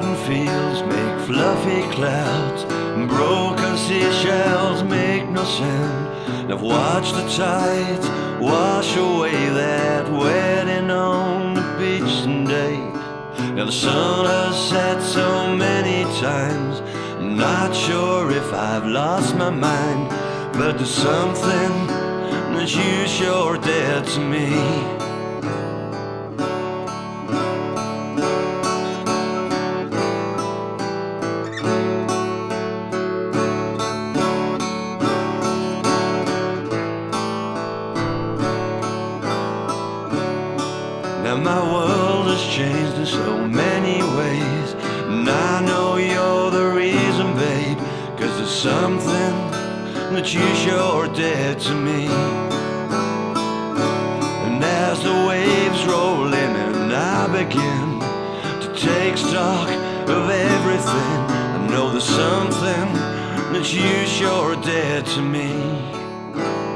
garden fields make fluffy clouds, and broken seashells make no sound. And I've watched the tides wash away that wedding on the beach someday. Now the sun has set so many times, I'm not sure if I've lost my mind, but there's something that you sure did to me. Now my world has changed in so many ways, and I know you're the reason, babe, 'cause there's something that you sure did to me. And as the waves roll in and I begin to take stock of everything, I know there's something that you sure did to me.